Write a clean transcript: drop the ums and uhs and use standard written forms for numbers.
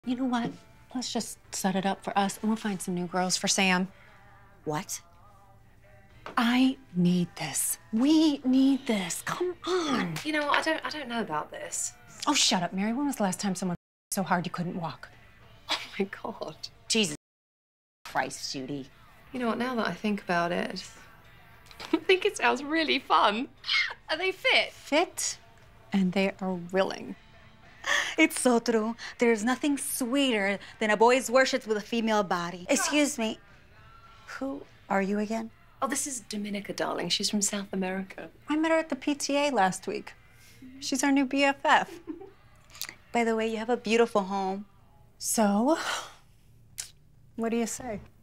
You know what? Let's just set it up for us and we'll find some new girls for Sam. What? I need this. We need this. Come on. You know what? I don't know about this. Oh, shut up, Mary. When was the last time someone so hard you couldn't walk? Oh my God. Jesus Christ, Judy. You know what? Now that I think about it, I think it sounds really fun. Are they fit? Fit, and they are willing. It's so true. There's nothing sweeter than a boy's worshipped with a female body. Excuse me. Who are you again? Oh, this is Dominica, darling. She's from South America. I met her at the PTA last week. She's our new BFF. By the way, you have a beautiful home. So, what do you say?